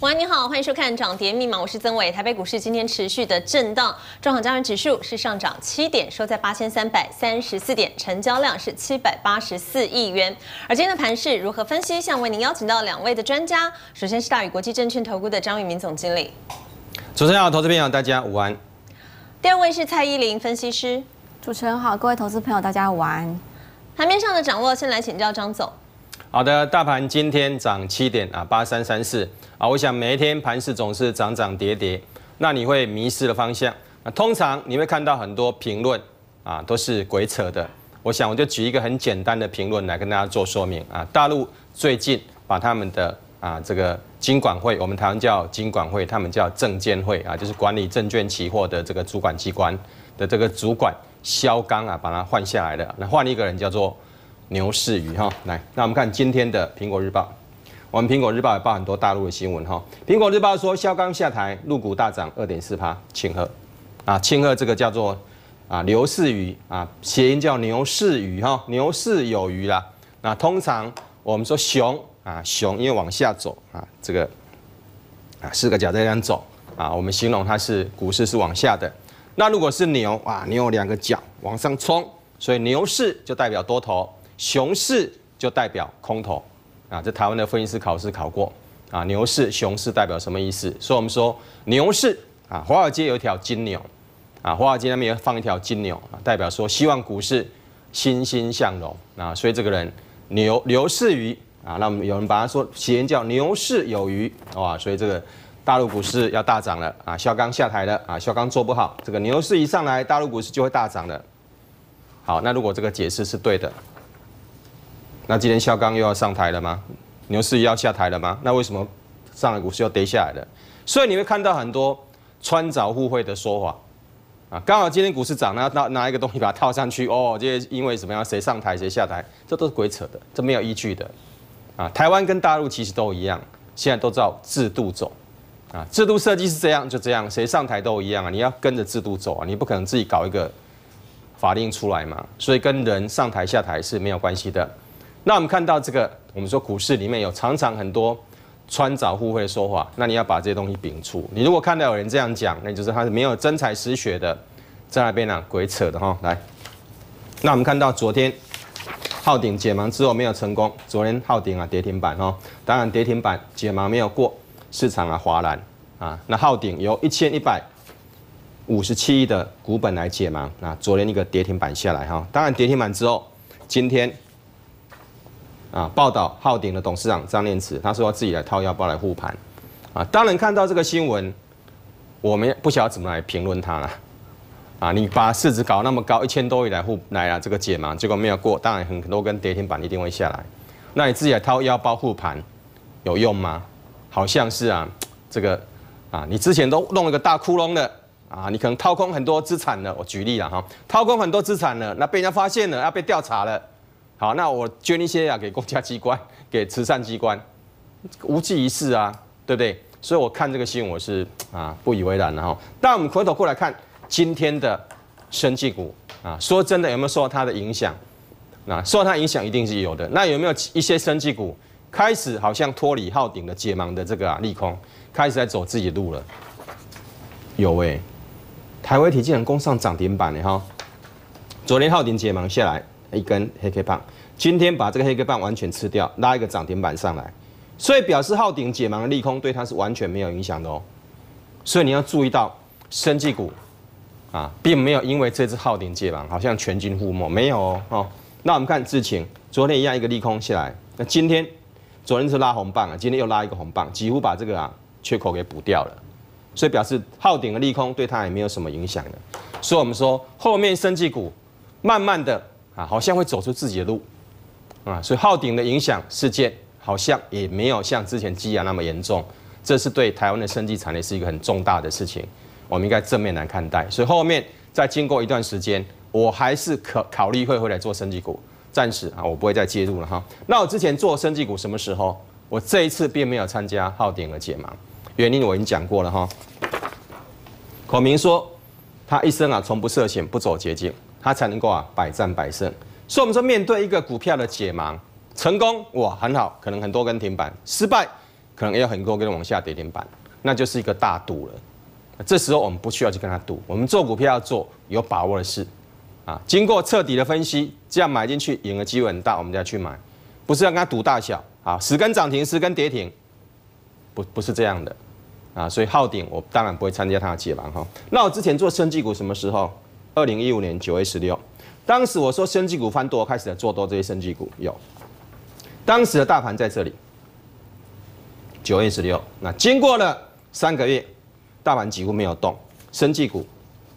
晚上你好，欢迎收看涨跌密码，我是曾伟。台北股市今天持续的震荡，中小加权指数是上涨7点，收在8334点，成交量是784亿元。而今天的盘势如何分析？想为您邀请到2位的专家，首先是大宇国际证券投顾的张宇明总经理。 主持人好，投资朋友大家午安。 第2位是蔡依林分析师。 主持人好，各位投资朋友大家午安。 盘面上的掌握，先来请教张总。 好的，大盘今天涨7点啊，8334啊。我想每一天盘势总是涨涨跌跌，那你会迷失了方向。那通常你会看到很多评论啊，都是鬼扯的。我想我就举一个很简单的评论来跟大家做说明啊。大陆最近把他们的这个金管会，我们台湾叫金管会，他们叫证监会啊，就是管理证券期货的这个主管机关的这个主管肖钢啊，把他换下来了。那换一个人叫做牛世瑜哈，来，那我们看今天的苹果日报，我们苹果日报也报很多大陆的新闻哈。苹果日报说肖钢下台，陆股大涨2.4%，庆贺啊，庆贺这个叫做刘世瑜啊，谐音叫牛世瑜哈，牛世有余啦。那通常我们说熊啊，熊因为往下走啊，这个4个脚在这样走啊，我们形容它是股市是往下的。那如果是牛啊，牛有2个脚往上冲，所以牛市就代表多头。熊市就代表空头啊，这台湾的分析师考试考过啊。牛市、熊市代表什么意思？所以我们说牛市啊，华尔街有一条金牛啊，华尔街那边也放一条金牛啊，代表说希望股市欣欣向荣啊。所以这个人刘世瑜啊，那我们有人把他说谐音叫牛市有余哇，所以这个大陆股市要大涨了啊。肖钢下台了啊，肖钢做不好，这个牛市一上来，大陆股市就会大涨了。好，那如果这个解释是对的，那今天肖钢又要上台了吗？牛市要下台了吗？那为什么上海股市又跌下来了？所以你会看到很多穿凿附会的说法啊。刚好今天股市涨，拿一个东西把它套上去哦，这因为什么样？谁上台谁下台，这都是鬼扯的，这没有依据的啊。台湾跟大陆其实都一样，现在都照制度走啊，制度设计是这样就这样，谁上台都一样啊，你要跟着制度走啊，你不可能自己搞一个法令出来嘛。所以跟人上台下台是没有关系的。那我们看到这个，我们说股市里面有常常很多穿凿附会的说法，那你要把这些东西摒除。你如果看到有人这样讲，那就是他是没有真材实学的，在那边鬼扯的哈。来，那我们看到昨天浩鼎解盲之后没有成功，昨天浩鼎跌停板哈，当然跌停板解盲没有过，市场哗然啊。那浩鼎由1157亿的股本来解盲，那昨天一个跌停板下来哈，当然跌停板之后，今天报道浩鼎的董事长张念慈，他说要自己来掏腰包来护盘，啊，当然看到这个新闻，我们不晓得怎么来评论它了，啊，你把市值搞那么高，1000多亿来这个解盲，结果没有过，当然很多根跌停板一定会下来，那你自己来掏腰包护盘，有用吗？好像是这个你之前都弄了个大窟窿了，你可能掏空很多资产了，我举例了哈，掏空很多资产了，那被人家发现了，要被调查了。好，那我捐一些给公家机关、给慈善机关，无济于事啊，对不对？所以我看这个新闻我是不以为然的哈。但我们回头过来看今天的生技股说真的有没有受到它的影响？受到它影响一定是有的。那有没有一些生技股开始好像脱离浩鼎的解盲的这个利空，开始在走自己的路了？有台微体竟然攻上涨停板哈。昨天浩鼎解盲下来。一根黑 K 棒，今天把这个黑 K 棒完全吃掉，拉一个涨停板上来，所以表示浩鼎解盲的利空对它是完全没有影响的哦。所以你要注意到，生技股并没有因为这只浩鼎解盲好像全军覆没，没有哦。那我们看智勤，昨天一样一个利空下来，那昨天是拉红棒今天又拉一个红棒，几乎把这个缺口给补掉了，所以表示浩鼎的利空对它也没有什么影响的。所以我们说后面生技股慢慢的。好像会走出自己的路所以浩鼎的影响事件好像也没有像之前积压那么严重，这是对台湾的生技产业是一个很重大的事情，我们应该正面来看待。所以后面再经过一段时间，我还是考虑会回来做生技股，暂时我不会再介入了哈。那我之前做生技股什么时候？我这一次并没有参加浩鼎的解盲，原因我已经讲过了哈。孔明说他一生从不涉险，不走捷径。他才能够百战百胜，所以我们说面对一个股票的解盲，成功哇很好，可能很多根停板；失败可能也有很多跟往下跌停板，那就是一个大赌了。这时候我们不需要去跟他赌，我们做股票要做有把握的事，啊，经过彻底的分析，这样买进去赢的机会很大，我们再去买，不是要跟他赌大小，啊，10根涨停，10根跌停，不是这样的，啊，所以浩鼎我当然不会参加他的解盘哈。那我之前做生技股什么时候？2015年9月16，当时我说生技股翻多，开始做多这些生技股有，当时的大盘在这里，9月16，那经过了3个月。大盘几乎没有动，生技股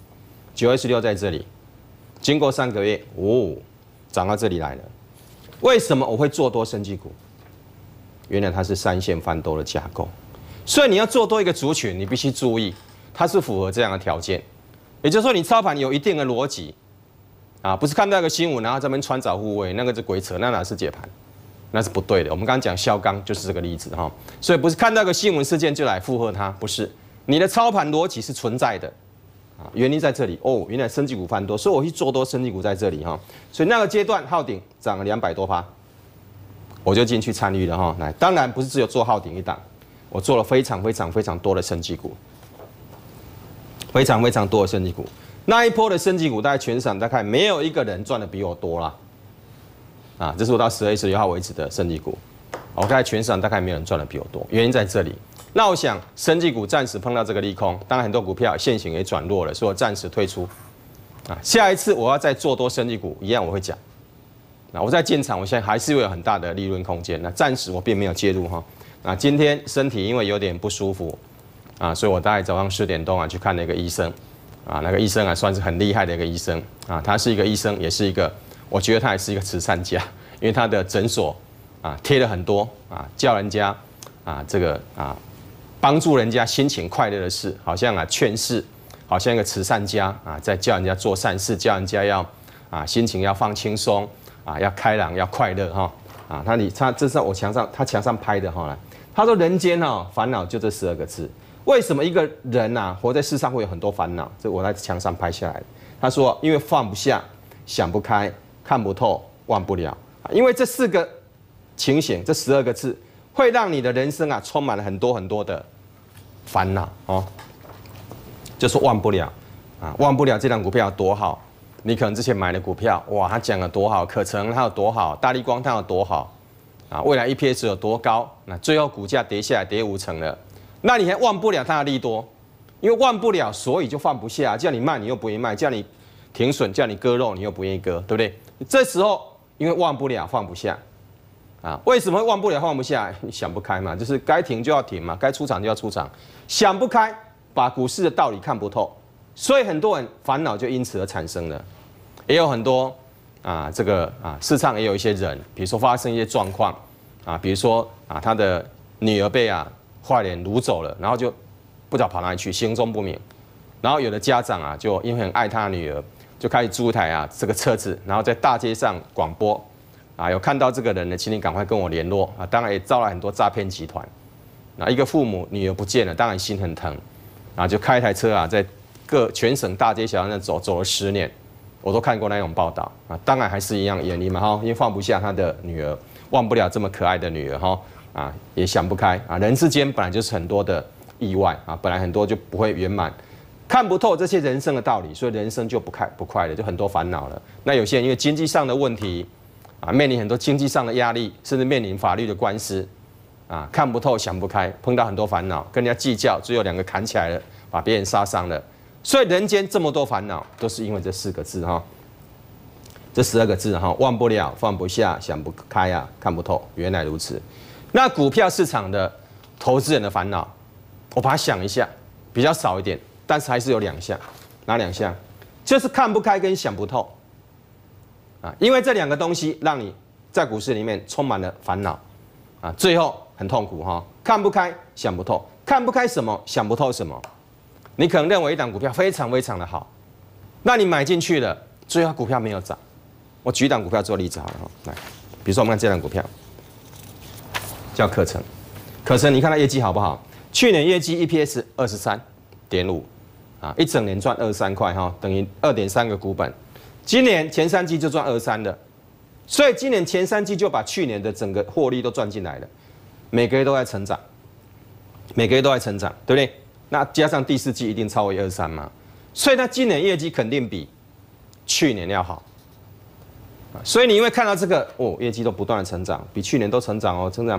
9月16在这里，经过3个月，涨到这里来了。为什么我会做多生技股？原来它是3线翻多的架构，所以你要做多一个族群，你必须注意它是符合这样的条件。也就是说，你操盘有一定的逻辑啊，不是看到一个新闻然后这边穿凿护卫，那个是鬼扯，那哪是解盘？那是不对的。我们刚刚讲肖钢就是这个例子哈，所以不是看到一个新闻事件就来附和它，不是。你的操盘逻辑是存在的，啊，原因在这里哦，原来生技股翻多，所以我去做多生技股在这里哈，所以那个阶段浩鼎涨了200多%，我就进去参与了哈。来，当然不是只有做浩鼎一档，我做了非常多的生技股，非常多的生技股。那一波的生技股，大概全市场大概没有一个人赚的比我多啦，啊，这是我到10月16号为止的生技股，我在全市场大概没有人赚的比我多，原因在这里。那我想，生技股暂时碰到这个利空，当然很多股票现行也转弱了，所以我暂时退出。啊，下一次我要再做多生技股，一样我会讲。那我在进场，我现在还是会有很大的利润空间。那暂时我并没有介入哈。啊，今天身体因为有点不舒服，啊，所以我大概早上10点多啊去看了一个医生。啊，那个医生啊算是很厉害的一个医生。啊，他是一个医生，也是一个，我觉得他也是一个慈善家，因为他的诊所啊贴了很多啊，叫人家啊这个啊。帮助人家心情快乐的事，好像啊劝世，好像一个慈善家啊，在叫人家做善事，叫人家要啊心情要放轻松啊，要开朗，要快乐哈啊。他这是我他墙上拍的哈，他说人间哦烦恼就这12个字。为什么一个人啊活在世上会有很多烦恼？这我在墙上拍下来的。他说因为放不下，想不开，看不透，忘不了。因为这4个情形，这12个字。会让你的人生啊充满了很多的烦恼哦，就是忘不了啊，忘不了这档股票有多好。你可能之前买的股票，哇，它讲了多好，可成它有多好，大立光它有多好啊，未来 EPS 有多高，那最后股价跌下来跌5成了，那你还忘不了它的利多，因为忘不了，所以就放不下。叫你卖你又不愿意卖，叫你停损叫你割肉你又不愿意割，对不对？这时候因为忘不了放不下。啊，为什么会忘不了放不下？你想不开嘛，就是该停就要停嘛，该出场就要出场，想不开，把股市的道理看不透，所以很多人烦恼就因此而产生了。也有很多啊，这个啊，市场也有一些人，比如说发生一些状况啊，比如说啊，他的女儿被啊坏人掳走了，然后就不知道跑哪里去，行踪不明。然后有的家长啊，就因为很爱他的女儿，就开始租一台啊这个车子，然后在大街上广播。啊，有看到这个人呢，请你赶快跟我联络啊！当然也招来很多诈骗集团。那一个父母女儿不见了，当然心很疼，然后就开一台车啊，在全省大街小巷走了10年，我都看过那种报道啊。当然还是一样严厉嘛哈，因为放不下他的女儿，忘不了这么可爱的女儿哈啊，也想不开啊。人之间本来就是很多的意外啊，本来很多就不会圆满，看不透这些人生的道理，所以人生就不快乐，就很多烦恼了。那有些人因为经济上的问题。啊，面临很多经济上的压力，甚至面临法律的官司，啊，看不透、想不开，碰到很多烦恼，跟人家计较，最后2个砍起来了，把别人杀伤了。所以人间这么多烦恼，都是因为这4个字哈，这12个字哈，忘不了、放不下、想不开啊，看不透，原来如此。那股票市场的投资人的烦恼，我把它想一下，比较少一点，但是还是有2项，哪2项？就是看不开跟想不透。啊，因为这2个东西让你在股市里面充满了烦恼，啊，最后很痛苦哈，看不开，想不透，看不开什么，想不透什么，你可能认为一档股票非常的好，那你买进去了，最后股票没有涨。我举一档股票做例子好了哈，来，比如说我们看这档股票，叫可成，可成你看它业绩好不好？去年业绩 EPS 23.5，啊，一整年赚23块哈，等于2.3个股本。今年前3季就赚23了，所以今年前3季就把去年的整个获利都赚进来了，每个月都在成长， 每个月都在成长，对不对？那加上第4季一定超过23嘛，所以它今年业绩肯定比去年要好。所以你会看到这个业绩都不断的成长，比去年都成长哦，成长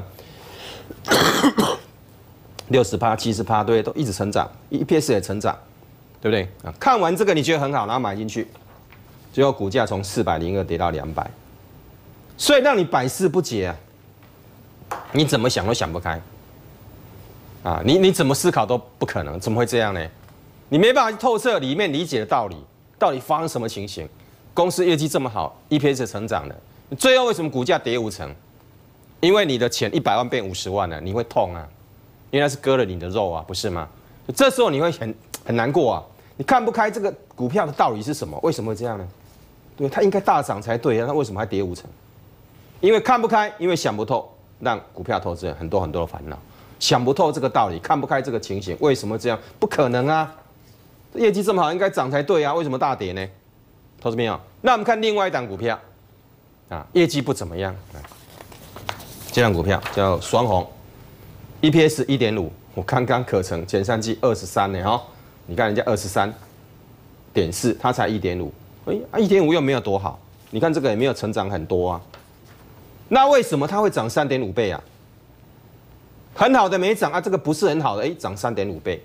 60%、70%，对，都一直成长 ，EPS 也成长，对不对？看完这个你觉得很好，然后买进去，最后股价从402跌到200，所以让你百思不解啊，你怎么想都想不开啊，你怎么思考都不可能，怎么会这样呢？你没办法透彻里面理解的道理，到底发生什么情形？公司业绩这么好 ，EPS 成长了，最后为什么股价跌50%？因为你的钱100万变50万了，你会痛啊，因为那是割了你的肉啊，不是吗？这时候你会很难过啊，你看不开这个股票的道理是什么？为什么会这样呢？对，它应该大涨才对啊，它为什么还跌50%？因为看不开，因为想不透，让股票投资人很多的烦恼，想不透这个道理，看不开这个情形，为什么这样？不可能啊，业绩这么好，应该涨才对啊，为什么大跌呢？投资朋友，那我们看另外一档股票，业绩不怎么样。这档股票叫双红 ，EPS 1.5，我刚刚可成前3季23呢哈，你看人家23.4，它才1.5，哎，1.5又没有多好，你看这个也没有成长很多啊，那为什么它会涨3.5倍啊？很好的没涨啊，这个不是很好的，涨3.5倍，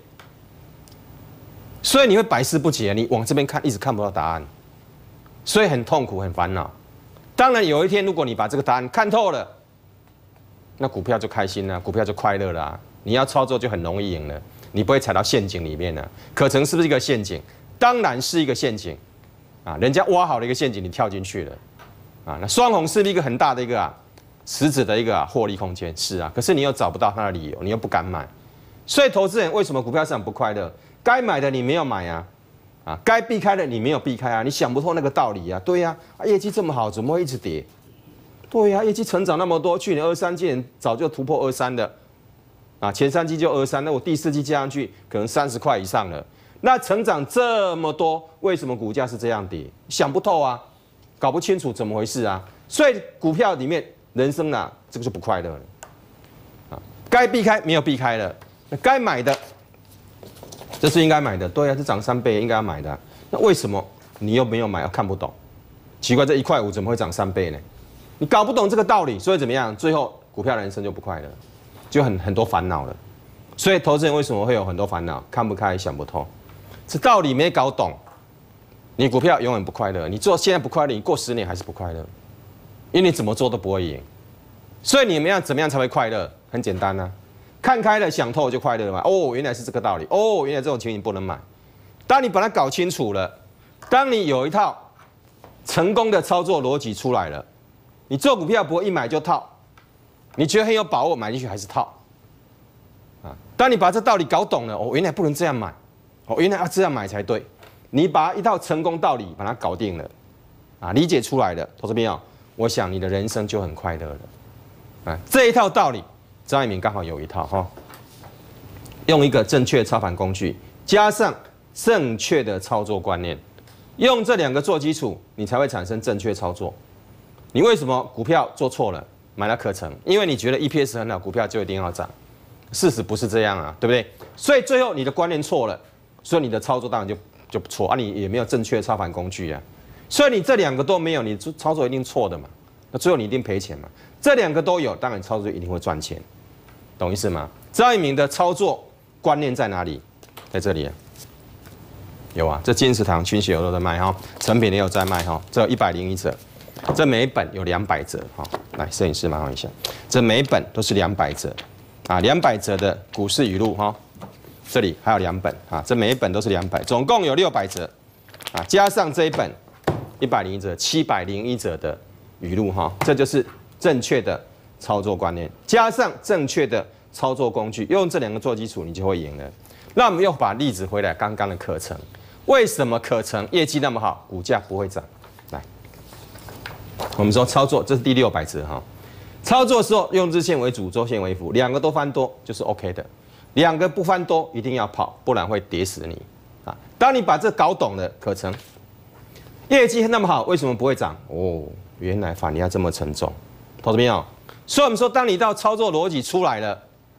所以你会百思不解，你往这边看一直看不到答案。所以很痛苦，很烦恼。当然，有一天如果你把这个答案看透了，那股票就开心了，股票就快乐了啊。你要操作就很容易赢了，你不会踩到陷阱里面了。可成是不是一个陷阱？当然是一个陷阱啊！人家挖好了一个陷阱，你跳进去了啊。那双红是一个很大的一个实质的一个获利空间，是啊。可是你又找不到它的理由，你又不敢买，所以投资人为什么股票市场不快乐？该买的你没有买啊。该避开的你没有避开啊，你想不透那个道理啊，对呀，业绩这么好，怎么会一直跌？对呀，业绩成长那么多，去年23季早就突破23的，前3季就23，那我第4季加上去可能30块以上了，那成长这么多，为什么股价是这样跌？想不透啊，搞不清楚怎么回事啊，所以股票里面人生这个就不快乐了，该避开没有避开了，那该买的。这是应该买的，对啊，是涨3倍应该要买的，那为什么你又没有买？看不懂，奇怪，这1块5怎么会涨3倍呢？你搞不懂这个道理，所以怎么样？最后股票人生就不快乐，就很多烦恼了。所以投资人为什么会有很多烦恼？看不开，想不透，这道理没搞懂，你股票永远不快乐。你做现在不快乐，你过10年还是不快乐，因为你怎么做都不会赢。所以你们要怎么样才会快乐？很简单啊。看开了，想透就快乐了嘛。原来是这个道理。原来这种情形不能买。当你把它搞清楚了，当你有一套成功的操作逻辑出来了，你做股票不会一买就套，你觉得很有把握买进去还是套。当你把这道理搞懂了，原来不能这样买，原来要这样买才对。你把一套成功道理把它搞定了，理解出来了，投资朋友，我想你的人生就很快乐了。这一套道理。张一鸣刚好有一套哈，用一个正确的操盘工具，加上正确的操作观念，用这2个做基础，你才会产生正确操作。你为什么股票做错了，买了可成？因为你觉得 EPS 很好，股票就一定要涨，事实不是这样啊，对不对？所以最后你的观念错了，所以你的操作当然就不错啊，你也没有正确的操盘工具啊，所以你这2个都没有，你操作一定错的嘛，那最后你一定赔钱嘛。这2个都有，当然操作一定会赚钱。懂意思吗？张一鸣的操作观念在哪里？在这里，有啊，这金石堂、群血有都在卖哈，成品也有在卖哈，这有101折，这每一本有200折哈。来，摄影师麻烦一下，这每一本都是200折，200折的股市语录哈，这里还有2本这每一本都是200，总共有600折加上这一本101折，701折的语录哈，这就是正确的。操作观念加上正确的操作工具，用这2个做基础，你就会赢了。那我们又把例子回来，刚刚的可成，为什么可成业绩那么好，股价不会涨？来，我们说操作，这是第600折哈。操作的时候用日线为主，周线为辅，2个都翻多就是 OK 的，2个不翻多一定要跑，不然会跌死你当你把这搞懂了，可成业绩那么好，为什么不会涨？原来反应要这么沉重，投资朋友。所以我们说，当你到操作逻辑出来了，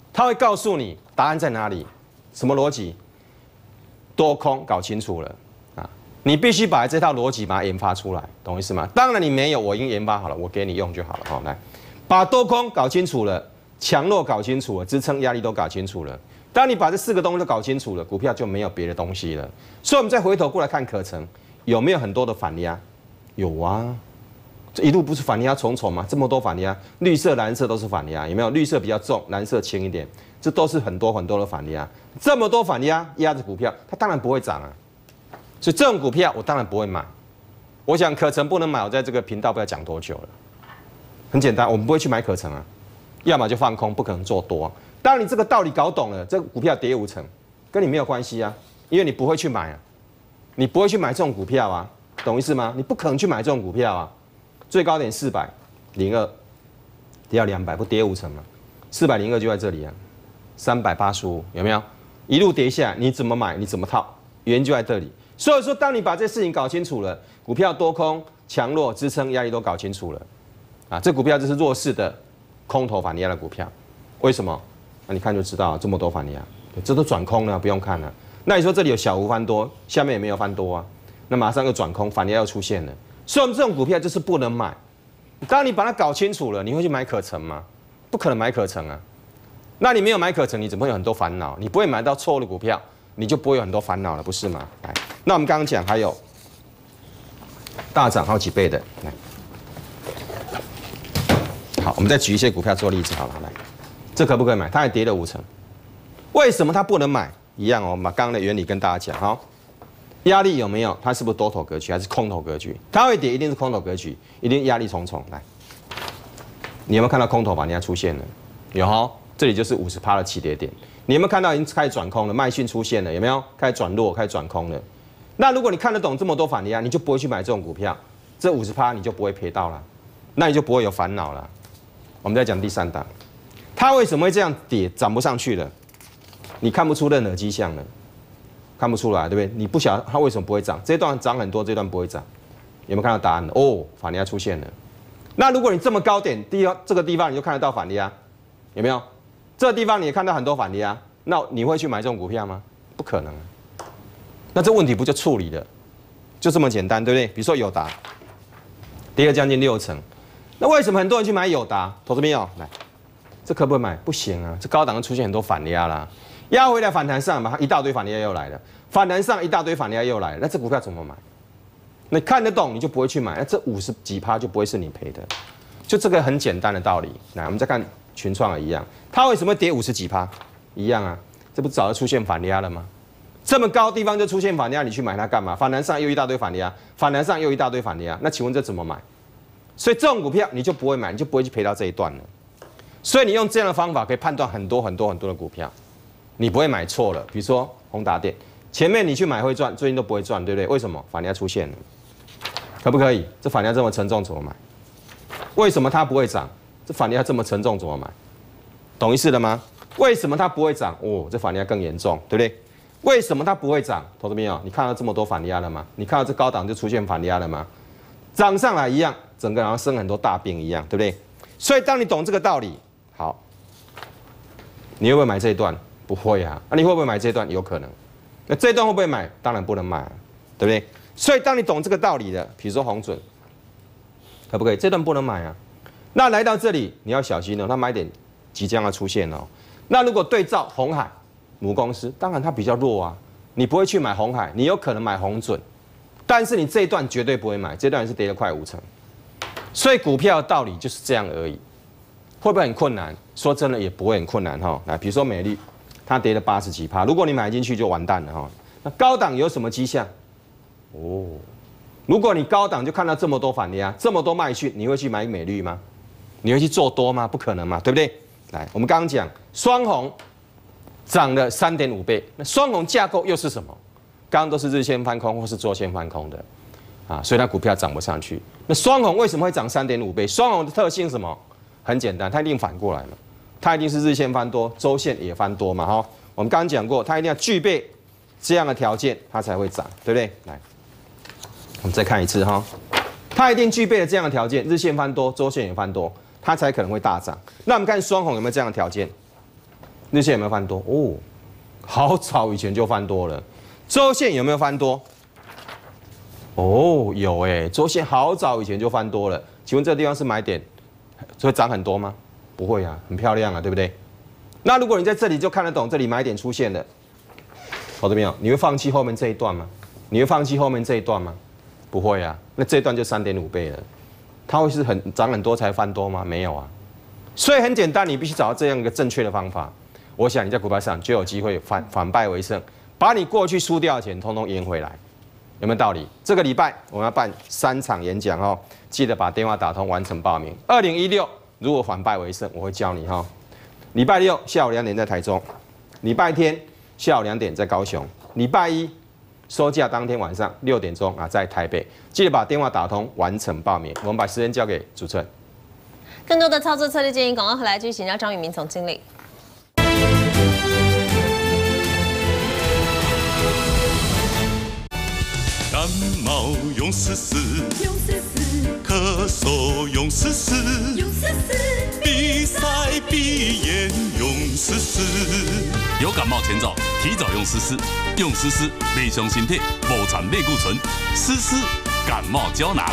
它会告诉你答案在哪里，什么逻辑？多空搞清楚了啊！你必须把这套逻辑把它研发出来，懂意思吗？当然你没有，我已经研发好了，我给你用就好了。好，来，把多空搞清楚了，强弱搞清楚了，支撑压力都搞清楚了。当你把这4个东西都搞清楚了，股票就没有别的东西了。所以，我们再回头过来看课程，有没有很多的反压？有啊，这一路不是反压重重吗？这么多反压，绿色、蓝色都是反压，有没有？绿色比较重，蓝色轻一点，这都是很多的反压。这么多反压压着股票，它当然不会涨啊。所以这种股票我当然不会买。我想课程不能买，我在这个频道不知道讲多久了。很简单，我们不会去买课程啊，要么就放空，不可能做多。当你这个道理搞懂了，这个股票跌5成，跟你没有关系啊，因为你不会去买啊，你不会去买这种股票啊，懂意思吗？你不可能去买这种股票啊，最高点400，02，跌到200，不跌5成吗？402就在这里啊，385有没有？一路跌下来，你怎么买？你怎么套？原因就在这里。所以说，当你把这事情搞清楚了，股票多空、强弱、支撑、压力都搞清楚了，啊，这股票就是弱势的空头反压的股票，为什么？那你看就知道，这么多反压，这都转空了，不用看了。那你说这里有小幅翻多，下面也没有翻多啊，那马上又转空，反压又出现了。所以我们这种股票就是不能买。当你把它搞清楚了，你会去买可成吗？不可能买可成啊。那你没有买可成，你怎么会有很多烦恼？你不会买到错误的股票，你就不会有很多烦恼了，不是吗？来，那我们刚刚讲还有大涨好几倍的，来，好，我们再举一些股票做例子好了，来。这可不可以买？它还跌了5成，为什么它不能买？一样哦，我们把刚刚的原理跟大家讲。好，压力有没有？它是不是多头格局还是空头格局？它会跌，一定是空头格局，一定压力重重。来，你有没有看到空头反压出现了？有哦，这里就是50%的起跌点。你有没有看到已经开始转空了？卖讯出现了，有没有？开始转弱，开始转空了。那如果你看得懂这么多反压，你就不会去买这种股票，这50%你就不会赔到了，那你就不会有烦恼了。我们再讲第3档。它为什么会这样跌，涨不上去了？你看不出任何迹象了，看不出来，对不对？你不晓得它为什么不会涨，这段涨很多，这段不会涨，有没有看到答案了？哦，反压出现了。那如果你这么高点这个地方你就看得到反压，有没有？这个地方你也看到很多反压，那你会去买这种股票吗？不可能啊。那这问题不就处理了？就这么简单，对不对？比如说友达，跌了将近6成，那为什么很多人去买友达？投资朋友来。这可不可以买？不行啊！这高档出现很多反压啦，压回来反弹上嘛，一大堆反压又来了，反弹上一大堆反压又来了，那这股票怎么买？你看得懂你就不会去买，那这50几%就不会是你赔的，就这个很简单的道理。来，我们再看群创也一样，它为什么跌50几%？一样啊，这不早就出现反压了吗？这么高地方就出现反压，你去买它干嘛？反弹上又一大堆反压，反弹上又一大堆反压，那请问这怎么买？所以这种股票你就不会买，你就不会去赔到这一段了。所以你用这样的方法可以判断很多的股票，你不会买错了。比如说宏达电，前面你去买会赚，最近都不会赚，对不对？为什么？反压出现了，可不可以？这反压这么沉重怎么买？为什么它不会涨？这反压这么沉重怎么买？懂意思了吗？为什么它不会涨？哦，这反压更严重，对不对？为什么它不会涨？投资朋友，你看到这么多反压了吗？你看到这高档就出现反压了吗？涨上来一样，整个好像生很多大病一样，对不对？所以当你懂这个道理，好，你会不会买这一段？不会啊。那你会不会买这一段？有可能。那这一段会不会买？当然不能买啊，对不对？所以当你懂这个道理的，比如说鸿准，可不可以？这段不能买啊。那来到这里你要小心哦，它买点即将要出现哦。那如果对照鸿海母公司，当然它比较弱啊，你不会去买鸿海，你有可能买鸿准，但是你这一段绝对不会买，这段也是跌了快5成。所以股票的道理就是这样而已。会不会很困难？说真的也不会很困难哈。来，比如说美丽，它跌了80几%，如果你买进去就完蛋了哈。那高档有什么迹象？哦，如果你高档就看到这么多反压，这么多卖讯，你会去买美丽吗？你会去做多吗？不可能嘛，对不对？来，我们刚刚讲双红涨了3.5倍，那双红架构又是什么？刚刚都是日线翻空或是周线翻空的啊，所以它股票涨不上去。那双红为什么会涨3.5倍？双红的特性是什么？很简单，它一定反过来嘛，它一定是日线翻多，周线也翻多嘛，哈。我们刚刚讲过，它一定要具备这样的条件，它才会涨，对不对？来，我们再看一次哈，它一定具备了这样的条件，日线翻多，周线也翻多，它才可能会大涨。那我们看双红有没有这样的条件？ 日线有没有翻多？哦，好早以前就翻多了。周线有没有翻多？哦，有哎，周线好早以前就翻多了。请问这个地方是买点，会涨很多吗？不会啊，很漂亮啊，对不对？那如果你在这里就看得懂，这里买点出现了，好的没有？你会放弃后面这一段吗？你会放弃后面这一段吗？不会啊，那这一段就3.5倍了。它会是涨很多才翻多吗？没有啊。所以很简单，你必须找到这样一个正确的方法。我想你在股票市场就有机会反败为胜，把你过去输掉的钱通通赢回来，有没有道理？这个礼拜我们要办3场演讲哦，记得把电话打通，完成报名。2016如果反败为胜，我会教你哈。礼拜六下午2点在台中，礼拜天下午2点在高雄，礼拜一收假当天晚上6点钟啊在台北，记得把电话打通，完成报名。我们把时间交给主持人。 更多的操作策略建议，广告回来继续请教张宇明总经理。 感冒用丝丝，咳嗽用丝丝，鼻塞鼻炎用丝丝。有感冒前兆，提早用丝丝，用丝丝内伤身体，无产类固醇，丝丝感冒胶囊。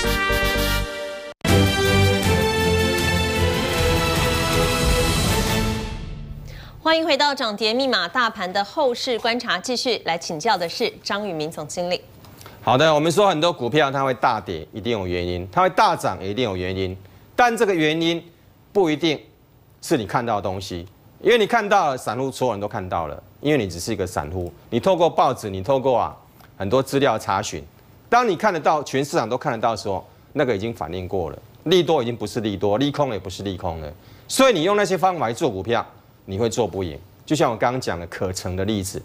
欢迎回到涨跌密码大盘的后市观察，继续来请教的是张宇明总经理。 好的，我们说很多股票它会大跌，一定有原因；它会大涨，也一定有原因。但这个原因不一定是你看到的东西，因为你看到了，散户所有人都看到了，因为你只是一个散户。你透过报纸，你透过很多资料查询，当你看得到，全市场都看得到的时候，那个已经反映过了，利多已经不是利多，利空也不是利空了。所以你用那些方法来做股票，你会做不赢。就像我刚刚讲的可成的例子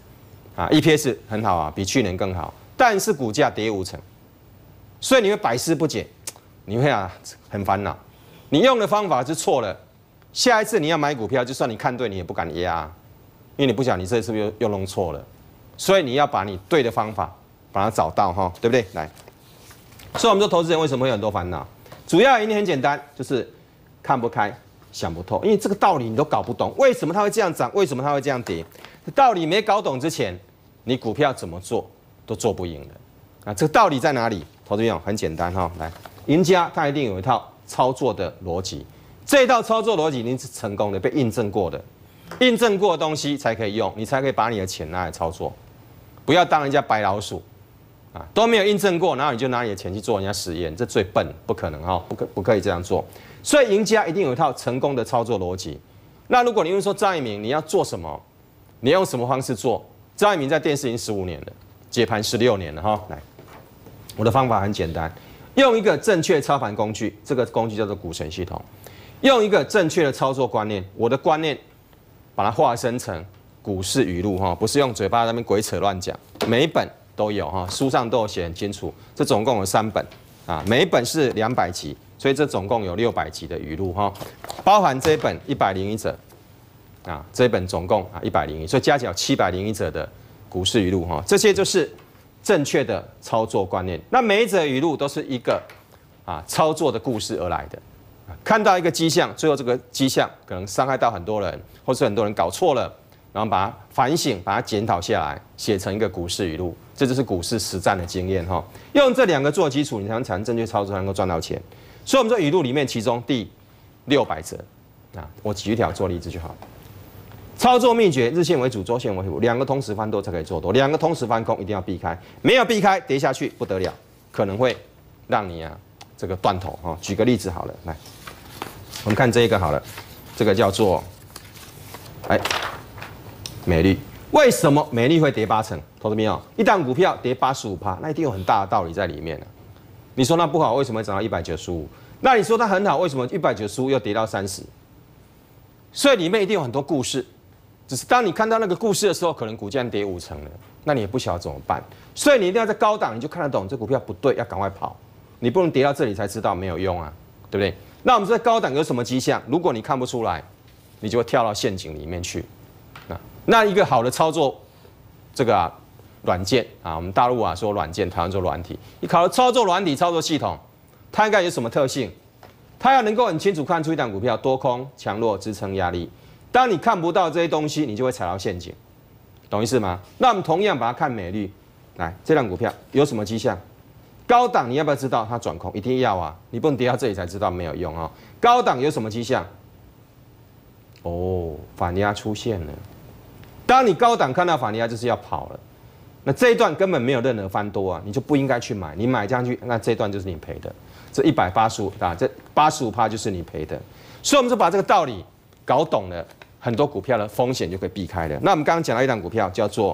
，EPS 很好啊，比去年更好。但是股价跌50%，所以你会百思不解，你会很烦恼。你用的方法是错了，下一次你要买股票，就算你看对，你也不敢压，因为你不晓得你这次是不是又弄错了。所以你要把你对的方法把它找到哈，对不对？来，所以我们说投资人为什么会有很多烦恼？主要原因很简单，就是看不开、想不透，因为这个道理你都搞不懂，为什么它会这样涨，为什么它会这样跌？道理没搞懂之前，你股票怎么做？都做不赢的这个道理在哪里？投资朋友很简单哈，来，赢家他一定有一套操作的逻辑，这一套操作逻辑一定是成功的，被印证过的，印证过的东西才可以用，你才可以把你的钱拿来操作，不要当人家白老鼠都没有印证过，然后你就拿你的钱去做人家实验，这最笨，不可能哈，不可以这样做。所以赢家一定有一套成功的操作逻辑。那如果你问说张一鸣你要做什么，你要用什么方式做？张一鸣在电视已经15年了。解盘16年了哈，来，我的方法很简单，用一个正确操盘工具，这个工具叫做股神系统，用一个正确的操作观念，我的观念把它化身成股市语录哈，不是用嘴巴在那边鬼扯乱讲，每一本都有哈，书上都有写很清楚，这总共有3本每一本是200集，所以这总共有600集的语录哈，包含这一本101则这一本总共101，所以加起来701则的股市语录哈，这些就是正确的操作观念。那每一则语录都是一个操作的故事而来的。看到一个迹象，最后这个迹象可能伤害到很多人，或是很多人搞错了，然后把它反省，把它检讨下来，写成一个股市语录，这就是股市实战的经验哈。用这2个做基础，你才能产生正确操作，才能够赚到钱。所以我们说语录里面，其中第600则我举一条做例子就好了。操作秘诀：日线为主，周线为辅，2个同时翻多才可以做多，2个同时翻空一定要避开，没有避开跌下去不得了，可能会让你这个断头哈。举个例子好了，来，我们看这个好了，这个叫做美丽。为什么美丽会跌80%？投资朋友，一档股票跌85%，那一定有很大的道理在里面你说那不好，为什么会涨到195？那你说它很好，为什么195又跌到30？所以里面一定有很多故事。只是当你看到那个故事的时候，可能股价跌50%了，那你也不晓得怎么办。所以你一定要在高档，你就看得懂这股票不对，要赶快跑。你不能跌到这里才知道没有用对不对？那我们在高档有什么迹象？如果你看不出来，你就会跳到陷阱里面去。那一个好的操作，这个软件我们大陆说软件，台湾说软体。你考了操作软体、操作系统，它应该有什么特性？它要能够很清楚看出一档股票多空、强弱、支撑、压力。 当你看不到这些东西，你就会踩到陷阱，懂意思吗？那我们同样把它看美率，来，这档股票有什么迹象？高档你要不要知道它转空？一定要啊！你不能跌到这里才知道，没有用啊、哦。高档有什么迹象？哦，反压出现了。当你高档看到反压，就是要跑了。那这一段根本没有任何翻多啊，你就不应该去买。你买上去，那这一段就是你赔的。这185啊，这85%就是你赔的。所以我们就把这个道理搞懂了，很多股票的风险就可以避开了。那我们刚刚讲到一档股票叫做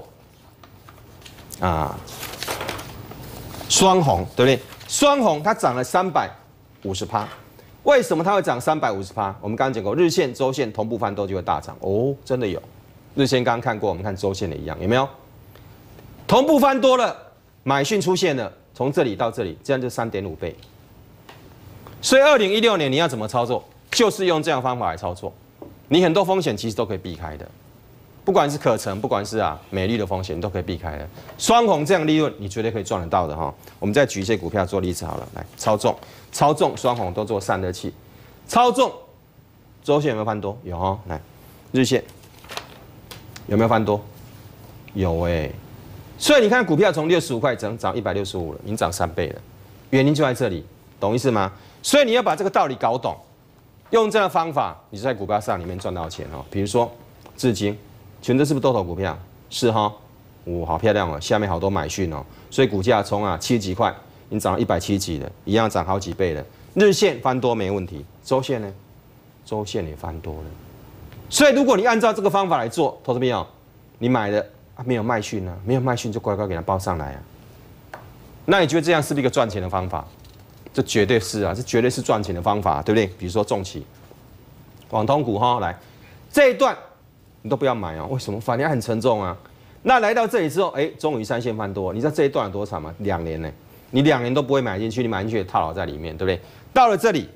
双红，对不对？双红它涨了350%，为什么它会涨350%？我们刚刚讲过，日线、周线同步翻多就会大涨哦，真的有。日线刚刚看过，我们看周线的一样，有没有？同步翻多了，买讯出现了，从这里到这里，这样就3.5倍。所以2016年你要怎么操作？就是用这样方法来操作，你很多风险其实都可以避开的，不管是可成，不管是美丽的风险，你都可以避开的。双红这样利润，你绝对可以赚得到的哈。我们再举一些股票做例子好了，来操纵双红都做散热器，操纵周线有没有翻多？有哈，来日线有没有翻多？有哎。所以你看股票从65块涨165了，已经涨3倍了，原因就在这里，懂意思吗？所以你要把这个道理搞懂，用这样的方法，你就在股票市场里面赚到钱哦。比如说至今，全这是不是多头股票？是哈，好漂亮哦，下面好多买讯哦，所以股价从70几块，已经涨到170几了，一样涨好几倍了。日线翻多没问题，周线呢？周线也翻多了。所以如果你按照这个方法来做，投资朋友，你买的没有卖讯啊，没有卖讯就乖乖给它报上来啊。那你觉得这样是不是一个赚钱的方法？这绝对是啊，这绝对是赚钱的方法，对不对？比如说重企、网通股哈，来这一段你都不要买哦，为什么？反正很沉重啊。那来到这里之后，终于3线翻多，你知道这一段有多长吗？2年呢，你2年都不会买进去，你买进去也套牢在里面，对不对？到了这里，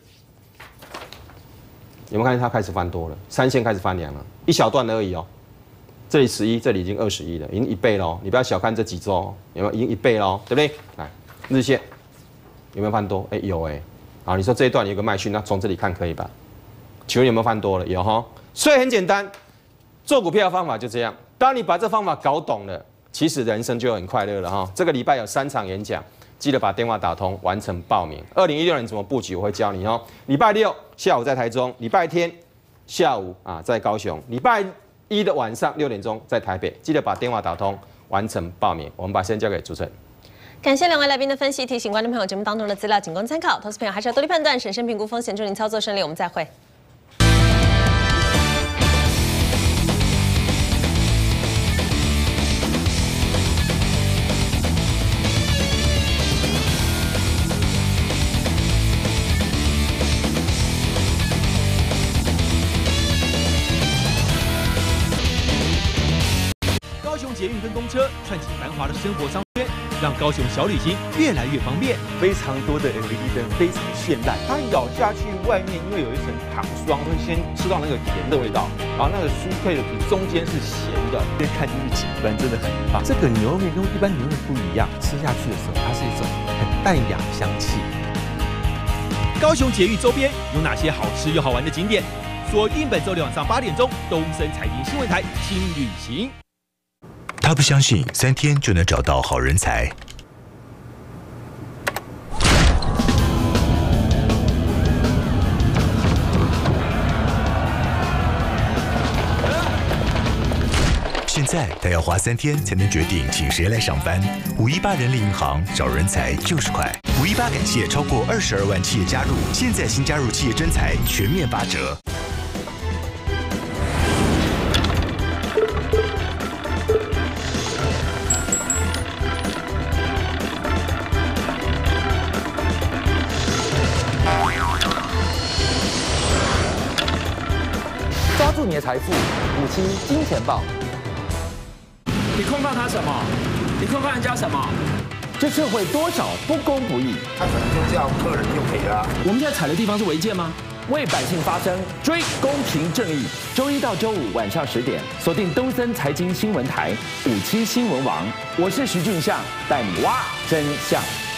有没有看见它开始翻多了？3线开始翻凉了，一小段而已哦。这里11，这里已经21了，已经1倍喽。你不要小看这几周，有没有？已经1倍喽，对不对？来，日线有没有翻多？有好，你说这一段有个卖讯，那从这里看可以吧？请问有没有翻多了？有哈。所以很简单，做股票的方法就这样。当你把这方法搞懂了，其实人生就很快乐了哈。这个礼拜有3场演讲，记得把电话打通，完成报名。2016年怎么布局，我会教你哦。礼拜6下午在台中，礼拜天下午在高雄，礼拜1的晚上6点钟在台北，记得把电话打通，完成报名。我们把时间交给主持人。 感谢2位来宾的分析，提醒观众朋友，节目当中的资料仅供参考，投资朋友还是要多力判断、审慎评估风险，祝您操作顺利。我们再会。 高雄捷运跟公车串起繁华的生活商圈，让高雄小旅行越来越方便。 非常多的 LED 灯，非常绚烂。它咬下去，外面因为有一层糖霜，会先吃到那个甜的味道，然后那个酥脆的皮中间是咸的，看进去景观真的很棒。这个牛肉面跟一般牛肉面不一样，吃下去的时候，它是一种很淡雅的香气。 高雄捷运周边有哪些好吃又好玩的景点？锁定本周六晚上8点钟，东森财经新闻台新旅行。 他不相信3天就能找到好人才。现在他要花3天才能决定请谁来上班。518人力银行找人才就是快。518感谢超过22万企业加入，现在新加入企业征才全面8折。 抓住你的财富，57金钱豹。 你控告他什么？你控告人家什么？ 这社会多少不公不义， 他可能就叫客人就可以了。 我们现在踩的地方是违建吗？ 为百姓发声，追公平正义。周1到周5晚上10点，锁定东森财经新闻台57新闻网。我是徐俊相，带你挖真相。